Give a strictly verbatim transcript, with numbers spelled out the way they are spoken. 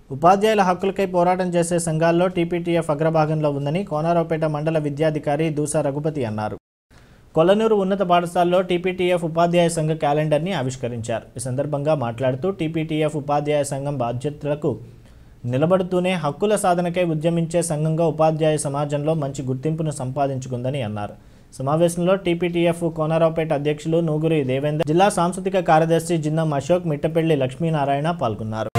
ఉపాధ్యాయుల హక్కులకై పోరాటం చేసే సంఘాల్లో టీపీటీఎఫ్ అగ్రభాగంలో ఉందని కోనరావుపేట మండల విద్యాధికారి దూసా రఘుపతి అన్నారు. కొల్లనూరు ఉన్నత పాఠశాలలో టీపీటీఎఫ్ ఉపాధ్యాయ సంఘ క్యాలెండర్ని ఆవిష్కరించారు. ఈ సందర్భంగా మాట్లాడుతూ టీపీటీఎఫ్ ఉపాధ్యాయ సంఘం బాధ్యతలకు నిలబడుతూనే హక్కుల సాధనకై ఉద్యమించే సంఘంగా ఉపాధ్యాయ సమాజంలో మంచి గుర్తింపును సంపాదించుకుందని అన్నారు. సమావేశంలో టీపీటీఎఫ్ కోనరావుపేట అధ్యక్షులు నూగురి దేవేందర్, జిల్లా సాంస్కృతిక కార్యదర్శి జిన్నం అశోక్, మిట్టపల్లి లక్ష్మీనారాయణ పాల్గొన్నారు.